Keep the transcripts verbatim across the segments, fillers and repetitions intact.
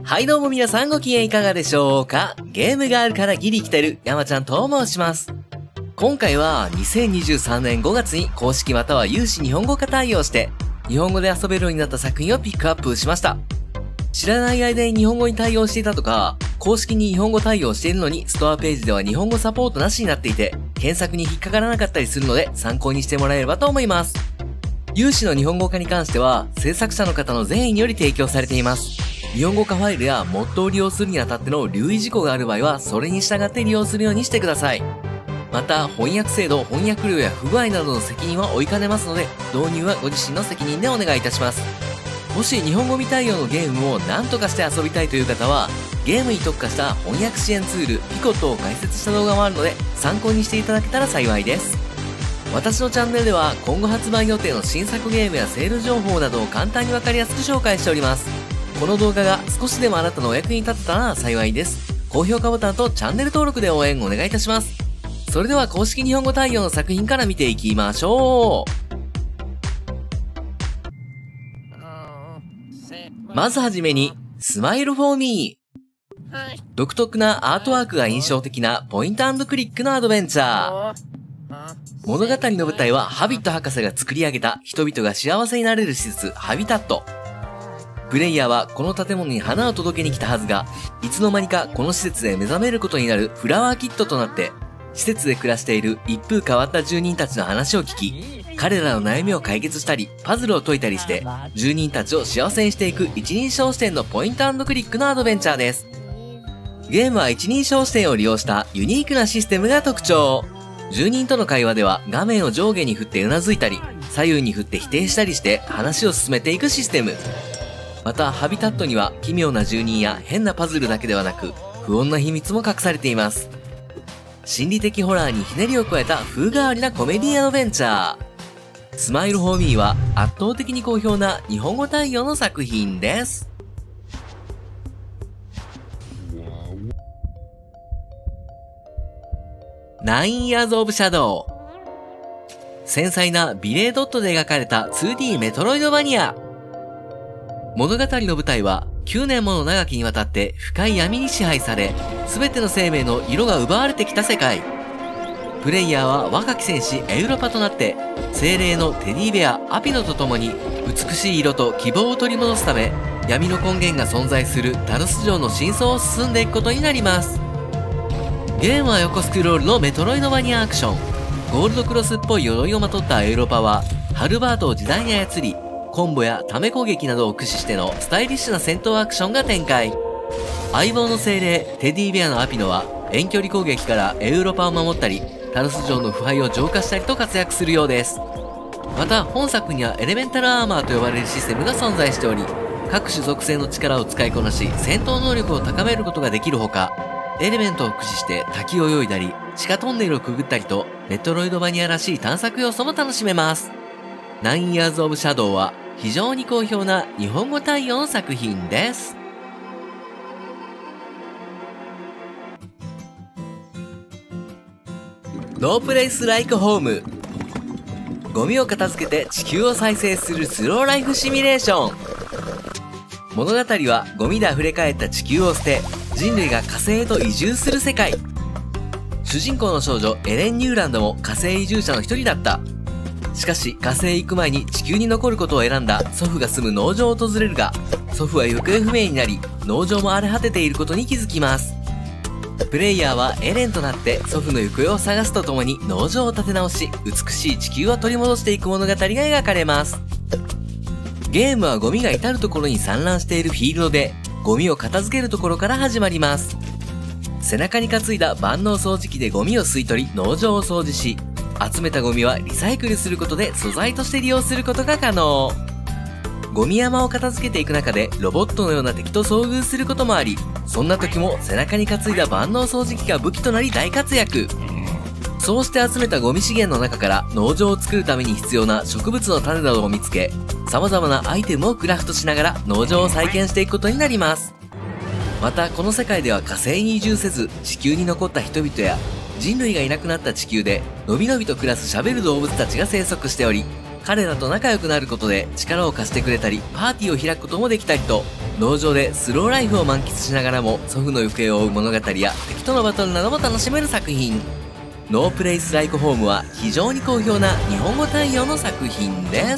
はいどうも皆さんご機嫌いかがでしょうか。ゲームがあるからギリ来てる山ちゃんと申します。今回はにせんにじゅうさんねんごがつに公式または有志日本語化対応して日本語で遊べるようになった作品をピックアップしました。知らない間に日本語に対応していたとか、公式に日本語対応しているのにストアページでは日本語サポートなしになっていて検索に引っかからなかったりするので参考にしてもらえればと思います。有志の日本語化に関しては制作者の方の善意により提供されています。日本語化ファイルやモッドを利用するにあたっての留意事項がある場合はそれに従って利用するようにしてください。また翻訳精度、翻訳料や不具合などの責任は負いかねますので導入はご自身の責任でお願いいたします。もし日本語未対応のゲームを何とかして遊びたいという方はゲームに特化した翻訳支援ツールピコットを解説した動画もあるので参考にしていただけたら幸いです。私のチャンネルでは今後発売予定の新作ゲームやセール情報などを簡単にわかりやすく紹介しております。この動画が少しでもあなたのお役に立てたら幸いです。高評価ボタンとチャンネル登録で応援お願いいたします。それでは公式日本語対応の作品から見ていきましょう。まずはじめに、スマイルフォーミー。独特なアートワークが印象的なポイント&クリックのアドベンチャー。物語の舞台はハビット博士が作り上げた人々が幸せになれる施設ハビタット。プレイヤーはこの建物に花を届けに来たはずが、いつの間にかこの施設で目覚めることになるフラワーキットとなって、施設で暮らしている一風変わった住人たちの話を聞き、彼らの悩みを解決したり、パズルを解いたりして、住人たちを幸せにしていく一人称視点のポイント&クリックのアドベンチャーです。ゲームは一人称視点を利用したユニークなシステムが特徴。住人との会話では画面を上下に振ってうなずいたり、左右に振って否定したりして話を進めていくシステム。また、ハビタットには奇妙な住人や変なパズルだけではなく、不穏な秘密も隠されています。心理的ホラーにひねりを加えた風変わりなコメディアドベンチャー。スマイルフォーミーは圧倒的に好評な日本語対応の作品です。ナインイヤーズオブシャドウ。繊細な美麗ドットで描かれた ツーディー メトロイドバニア。物語の舞台はきゅうねんもの長きにわたって深い闇に支配され、全ての生命の色が奪われてきた世界。プレイヤーは若き戦士エウロパとなって、精霊のテディベアアピノと共に美しい色と希望を取り戻すため、闇の根源が存在するタロス城の真相を進んでいくことになります。ゲームは横スクロールのメトロイドバニアアクション。ゴールドクロスっぽい鎧をまとったエウロパは、ハルバートを自在に操り、コンボやため攻撃などを駆使してのスタイリッシュな戦闘アクションが展開。相棒の精霊テディベアのアピノは遠距離攻撃からエウロパを守ったり、タロス城の腐敗を浄化したりと活躍するようです。また本作にはエレメンタルアーマーと呼ばれるシステムが存在しており、各種属性の力を使いこなし戦闘能力を高めることができるほか、エレメントを駆使して滝を泳いだり地下トンネルをくぐったりとメトロイドバニアらしい探索要素も楽しめます。ナインイヤーズオブシャドウは非常に好評な日本語対応の作品です。ノープレイスライクホーム。ゴミを片付けて地球を再生するスローライフシミュレーション。物語はゴミで溢れ返った地球を捨て人類が火星へと移住する世界。主人公の少女エレン・ニューランドも火星移住者の一人だった。しかし火星へ行く前に地球に残ることを選んだ祖父が住む農場を訪れるが、祖父は行方不明になり農場も荒れ果てていることに気づきます。プレイヤーはエレンとなって祖父の行方を探すとともに農場を立て直し美しい地球を取り戻していく物語が描かれます。ゲームはゴミが至る所に散乱しているフィールドでゴミを片付けるところから始まります。背中に担いだ万能掃除機でゴミを吸い取り農場を掃除し、集めたゴミはリサイクルすることで素材として利用することが可能。ゴミ山を片付けていく中でロボットのような敵と遭遇することもあり、そんな時も背中に担いだ万能掃除機が武器となり大活躍。そうして集めたゴミ資源の中から農場を作るために必要な植物の種などを見つけ、様々なアイテムをクラフトしながら農場を再建していくことになります。またこの世界では火星に移住せず地球に残った人々や人類がいなくなった地球でのびのびと暮らす喋る動物たちが生息しており、彼らと仲良くなることで力を貸してくれたりパーティーを開くこともできたりと、 農場でスローライフを満喫しながらも祖父の行方を追う物語や敵とのバトルなども楽しめる作品。ノープレイスライクホームは非常に好評な日本語対応の作品です。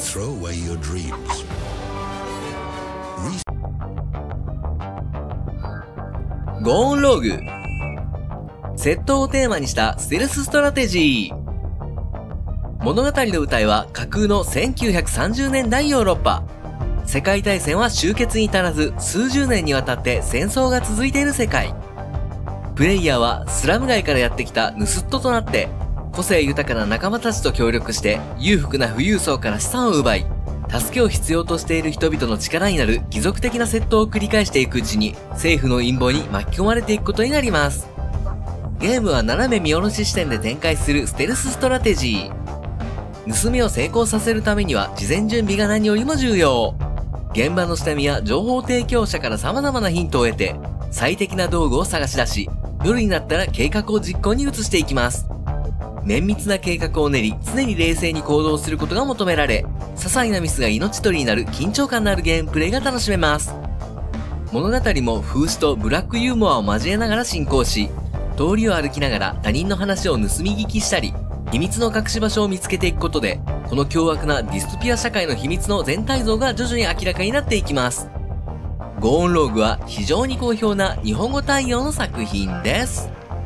ゴーンローグ。窃盗をテーマにしたステルスストラテジー。物語の舞台は架空のせんきゅうひゃくさんじゅうねんだいヨーロッパ。世界大戦は終結に至らず、数十年にわたって戦争が続いている世界。プレイヤーはスラム街からやってきたヌスットとなって、個性豊かな仲間たちと協力して裕福な富裕層から資産を奪い、助けを必要としている人々の力になる貴族的な窃盗を繰り返していくうちに、政府の陰謀に巻き込まれていくことになります。ゲームは斜め見下ろし視点で展開するステルスストラテジー。盗みを成功させるためには事前準備が何よりも重要。現場の下見や情報提供者から様々なヒントを得て、最適な道具を探し出し、夜になったら計画を実行に移していきます。綿密な計画を練り、常に冷静に行動することが求められ、些細なミスが命取りになる緊張感のあるゲームプレイが楽しめます。物語も風刺とブラックユーモアを交えながら進行し、通りを歩きながら他人の話を盗み聞きしたり、秘密の隠し場所を見つけていくことで、この凶悪なディストピア社会の秘密の全体像が徐々に明らかになっていきます。ゴーンローグは非常に好評な日本語対応の作品です。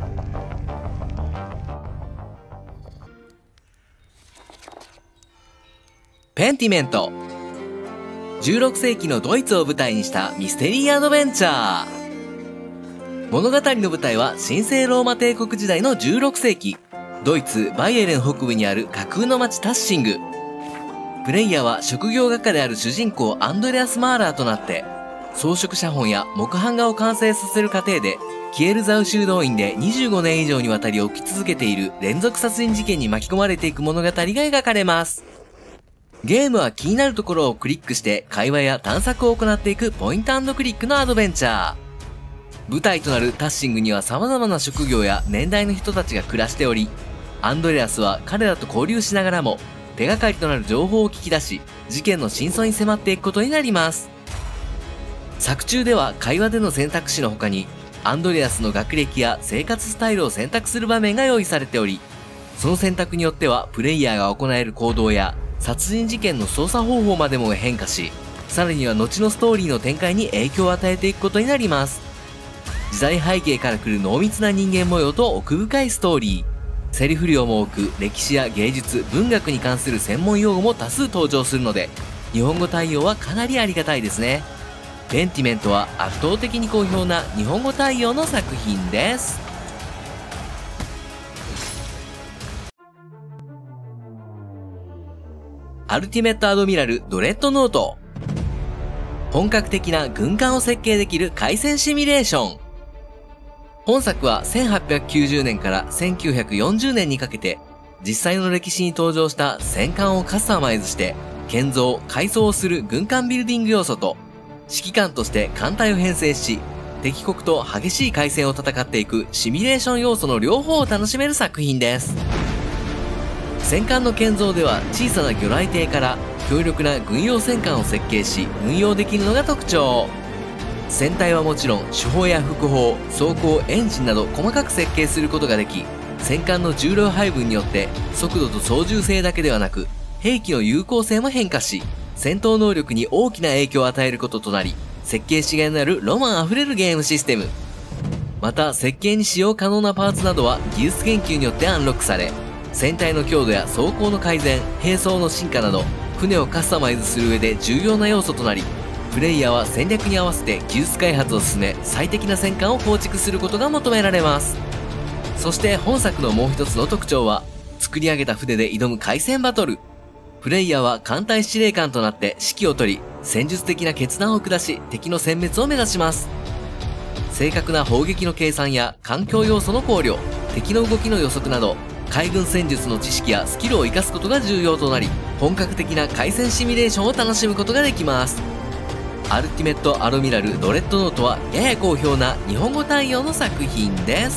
ペンティメント。じゅうろくせいきのドイツを舞台にしたミステリーアドベンチャー。物語の舞台は神聖ローマ帝国時代のじゅうろくせいき。ドイツ・バイエレン北部にある架空の町タッシング。プレイヤーは職業画家である主人公アンドレアス・マーラーとなって、装飾写本や木版画を完成させる過程で、キエルザウ修道院でにじゅうごねん以上にわたり起き続けている連続殺人事件に巻き込まれていく物語が描かれます。ゲームは気になるところをクリックして会話や探索を行っていくポイント&クリックのアドベンチャー。舞台となるタッシングには様々な職業や年代の人たちが暮らしており、アンドレアスは彼らと交流しながらも手がかりとなる情報を聞き出し、事件の真相に迫っていくことになります。作中では会話での選択肢の他に、アンドレアスの学歴や生活スタイルを選択する場面が用意されており、その選択によってはプレイヤーが行える行動や殺人事件の捜査方法までもが変化し、さらには後のストーリーの展開に影響を与えていくことになります。時代背景から来る濃密な人間模様と奥深いストーリー。セリフ量も多く、歴史や芸術、文学に関する専門用語も多数登場するので、日本語対応はかなりありがたいですね。ペンティメントは圧倒的に好評な日本語対応の作品です。アルティメットアドミラルドレッドノート。本格的な軍艦を設計できる海戦シミュレーション。本作はせんはっぴゃくきゅうじゅうねんからせんきゅうひゃくよんじゅうねんにかけて、実際の歴史に登場した戦艦をカスタマイズして、建造、改装をする軍艦ビルディング要素と、指揮官として艦隊を編成し、敵国と激しい海戦を戦っていくシミュレーション要素の両方を楽しめる作品です。戦艦の建造では小さな魚雷艇から強力な軍用戦艦を設計し運用できるのが特徴。船体はもちろん主砲や副砲、装甲、エンジンなど細かく設計することができ、戦艦の重量配分によって速度と操縦性だけではなく兵器の有効性も変化し、戦闘能力に大きな影響を与えることとなり、設計しがいのあるロマンあふれるゲームシステム。また設計に使用可能なパーツなどは技術研究によってアンロックされ、船体の強度や装甲の改善、兵装の進化など船をカスタマイズする上で重要な要素となり、プレイヤーは戦略に合わせて技術開発を進め、最適な戦艦を構築することが求められます。そして本作のもう一つの特徴は、作り上げた船で挑む海戦バトル。プレイヤーは艦隊司令官となって指揮を取り、戦術的な決断を下し、敵の殲滅を目指します。正確な砲撃の計算や環境要素の考慮、敵の動きの予測など、海軍戦術の知識やスキルを活かすことが重要となり、本格的な海戦シミュレーションを楽しむことができます。アルティメットアドミラルドレッドノートはやや好評な日本語対応の作品です。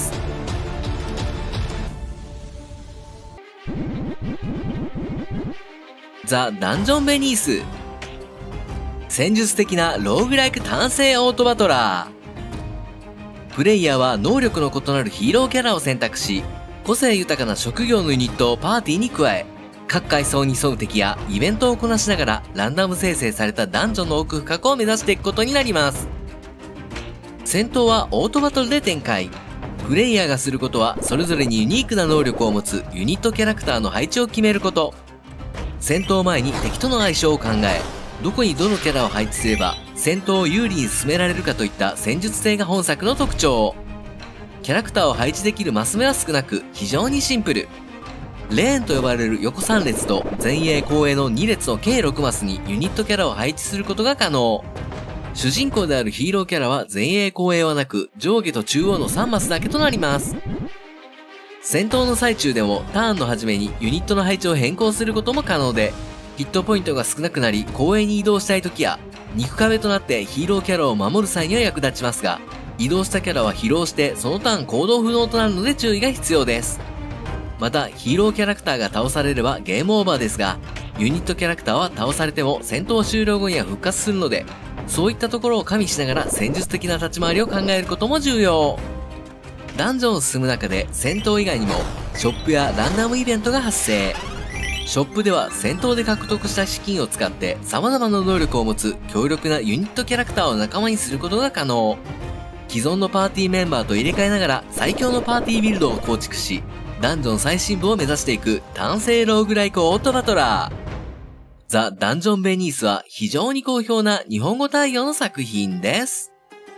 ザ・ダンジョン・ベニース。 戦術的なローグライク単性オートバトラー。プレイヤーは能力の異なるヒーローキャラを選択し、個性豊かな職業のユニットをパーティーに加え、各階層に沿う敵やイベントをこなしながらランダム生成されたダンジョンの奥深くを目指していくことになります。戦闘はオートバトルで展開。プレイヤーがすることはそれぞれにユニークな能力を持つユニットキャラクターの配置を決めること。戦闘前に敵との相性を考え、どこにどのキャラを配置すれば戦闘を有利に進められるかといった戦術性が本作の特徴。キャラクターを配置できるマス目は少なく非常にシンプル。レーンと呼ばれる横さん列と前衛後衛のに列の計ろくマスにユニットキャラを配置することが可能。主人公であるヒーローキャラは前衛後衛はなく上下と中央のさんマスだけとなります。戦闘の最中でもターンの初めにユニットの配置を変更することも可能で、ヒットポイントが少なくなり後衛に移動したい時や肉壁となってヒーローキャラを守る際には役立ちますが、移動したキャラは疲労してそのターン行動不能となるので注意が必要です。またヒーローキャラクターが倒されればゲームオーバーですが、ユニットキャラクターは倒されても戦闘終了後には復活するので、そういったところを加味しながら戦術的な立ち回りを考えることも重要。ダンジョンを進む中で戦闘以外にもショップやランダムイベントが発生。ショップでは戦闘で獲得した資金を使って様々な能力を持つ強力なユニットキャラクターを仲間にすることが可能。既存のパーティーメンバーと入れ替えながら最強のパーティービルドを構築し、ダンジョン最深部を目指していく単性ローグライクオートバトラー。ザ・ダンジョン・ベニースは非常に好評な日本語対応の作品です。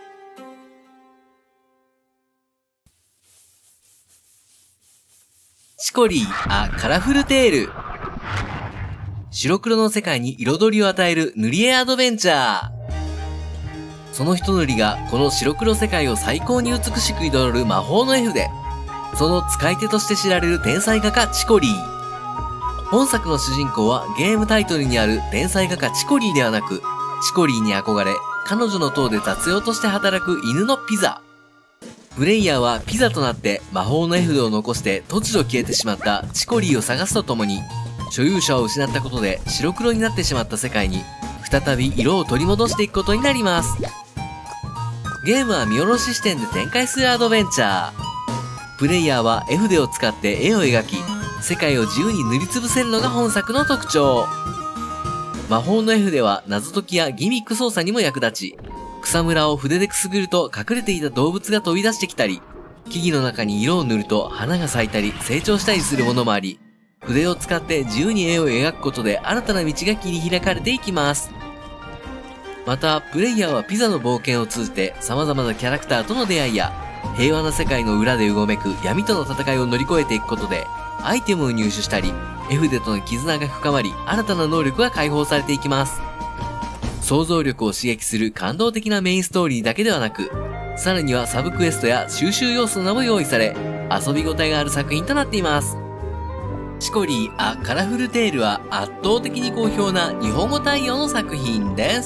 チコリー・ア・カラフルテール。白黒の世界に彩りを与える塗り絵アドベンチャー。その一塗りがこの白黒世界を最高に美しく彩る魔法の絵筆。その使い手として知られる天才画家チコリー。本作の主人公はゲームタイトルにある天才画家チコリーではなく、チコリーに憧れ、彼女の塔で雑用として働く犬のピザ。プレイヤーはピザとなって魔法の絵筆を残して突如消えてしまったチコリーを探すとともに、所有者を失ったことで白黒になってしまった世界に、再び色を取り戻していくことになります。ゲームは見下ろし視点で展開するアドベンチャー。プレイヤーは絵筆を使って絵を描き、世界を自由に塗りつぶせるのが本作の特徴。魔法の絵筆は謎解きやギミック操作にも役立ち、草むらを筆でくすぐると隠れていた動物が飛び出してきたり、木々の中に色を塗ると花が咲いたり成長したりするものもあり、筆を使って自由に絵を描くことで新たな道が切り開かれていきます。また、プレイヤーはピザの冒険を通じて様々なキャラクターとの出会いや、平和な世界の裏でうごめく闇との戦いを乗り越えていくことで、アイテムを入手したり、絵筆との絆が深まり、新たな能力が解放されていきます。想像力を刺激する感動的なメインストーリーだけではなく、さらにはサブクエストや収集要素なども用意され、遊び応えがある作品となっています。チコリー・ア・カラフルテールは圧倒的に好評な日本語対応の作品です。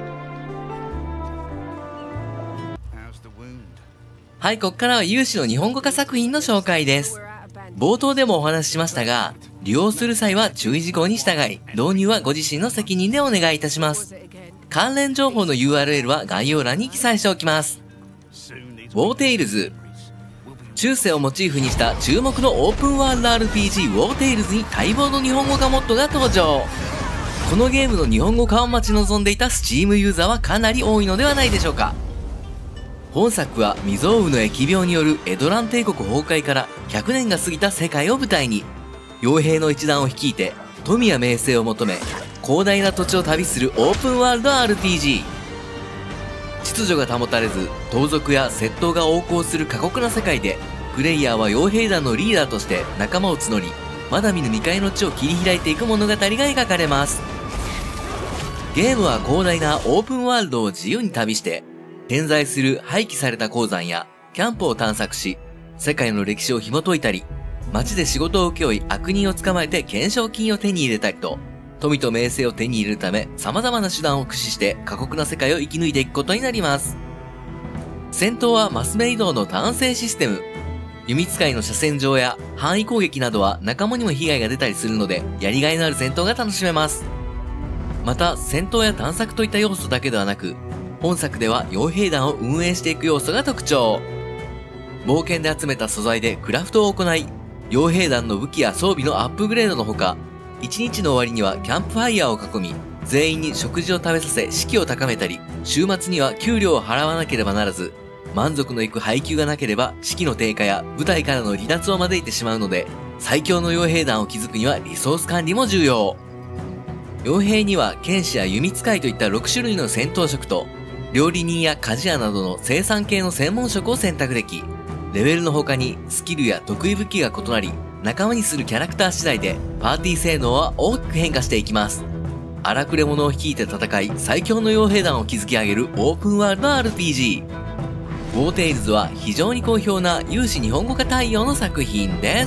はい、ここからは有志の日本語化作品の紹介です。冒頭でもお話ししましたが、利用する際は注意事項に従い、導入はご自身の責任でお願いいたします。関連情報の ユーアールエル は概要欄に記載しておきます。ウォーテイルズ。中世をモチーフにした注目のオープンワールド アールピージー ウォーテイルズに待望の日本語化モッドが登場。このゲームの日本語化を待ち望んでいた Steam ユーザーはかなり多いのではないでしょうか。本作は未曾有の疫病によるエドラン帝国崩壊からひゃくねんが過ぎた世界を舞台に、傭兵の一団を率いて富や名声を求め、広大な土地を旅するオープンワールド アールピージー。秩序が保たれず、盗賊や窃盗が横行する過酷な世界で、プレイヤーは傭兵団のリーダーとして仲間を募り、まだ見ぬ未開の地を切り開いていく物語が描かれます。ゲームは広大なオープンワールドを自由に旅して、点在する廃棄された鉱山やキャンプを探索し、世界の歴史を紐解いたり、街で仕事を請け負い悪人を捕まえて懸賞金を手に入れたりと、富と名声を手に入れるため様々な手段を駆使して過酷な世界を生き抜いていくことになります。戦闘はマス目移動の単性システム。弓使いの斜線上や範囲攻撃などは仲間にも被害が出たりするので、やりがいのある戦闘が楽しめます。 また戦闘や探索といった要素だけではなく、本作では傭兵団を運営していく要素が特徴。冒険で集めた素材でクラフトを行い、傭兵団の武器や装備のアップグレードのほか、一日の終わりにはキャンプファイヤーを囲み、全員に食事を食べさせ士気を高めたり、週末には給料を払わなければならず、満足のいく配給がなければ士気の低下や部隊からの離脱を招いてしまうので、最強の傭兵団を築くにはリソース管理も重要。傭兵には剣士や弓使いといったろくしゅるいの戦闘職と、料理人や鍛冶屋などの生産系の専門職を選択でき、レベルの他にスキルや得意武器が異なり、仲間にするキャラクター次第でパーティー性能は大きく変化していきます。荒くれ者を率いて戦い、最強の傭兵団を築き上げるオープンワールド アールピージー。ウォーテイルズは非常に好評な有志日本語化対応の作品です。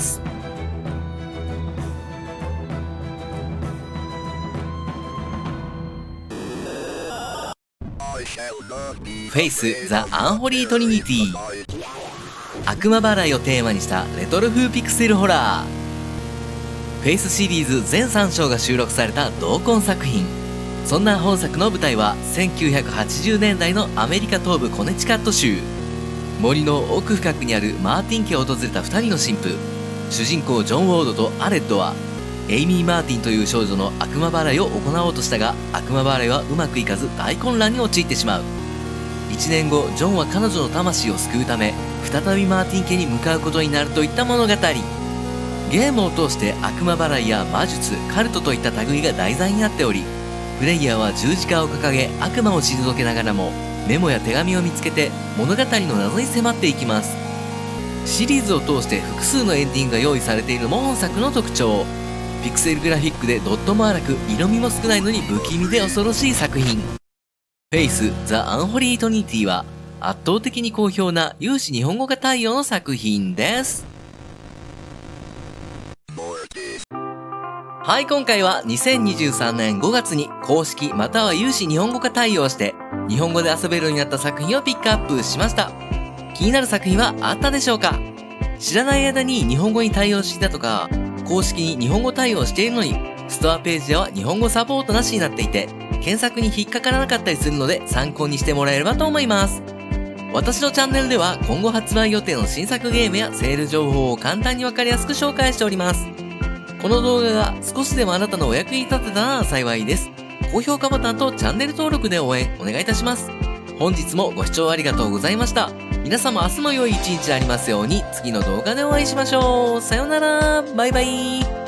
フェイス・ザ・アンホリー・トリニティ。悪魔払いをテーマにしたレトロ風ピクセルホラー。フェイスシリーズ全さん章が収録された同梱作品。そんな本作の舞台はせんきゅうひゃくはちじゅうねんだいのアメリカ東部コネチカット州。森の奥深くにあるマーティン家を訪れたふたりの神父。主人公ジョン・ウォードとアレッドは、エイミー・マーティンという少女の悪魔払いを行おうとしたが、悪魔払いはうまくいかず大混乱に陥ってしまう。いちねんご、ジョンは彼女の魂を救うため、再びマーティン家に向かうことになるといった物語。ゲームを通して悪魔払いや魔術、カルトといった類が題材になっており、プレイヤーは十字架を掲げ悪魔を退けながらも、メモや手紙を見つけて物語の謎に迫っていきます。シリーズを通して複数のエンディングが用意されているも本作の特徴。ピクセルグラフィックでドットも荒く色味も少ないのに不気味で恐ろしい作品。フェイス・ザ・アンホリー・トニティは圧倒的に好評な有志日本語化対応の作品です。はい、今回はにせんにじゅうさんねんごがつに公式または有志日本語化対応して日本語で遊べるようになった作品をピックアップしました。気になる作品はあったでしょうか？知らない間に日本語に対応していたとか、公式に日本語対応しているのに、ストアページでは日本語サポートなしになっていて、検索に引っかからなかったりするので参考にしてもらえればと思います。私のチャンネルでは今後発売予定の新作ゲームやセール情報を簡単にわかりやすく紹介しております。この動画が少しでもあなたのお役に立てたら幸いです。高評価ボタンとチャンネル登録で応援お願いいたします。本日もご視聴ありがとうございました。皆様明日も良い一日でありますように、次の動画でお会いしましょう。さようなら、バイバイ。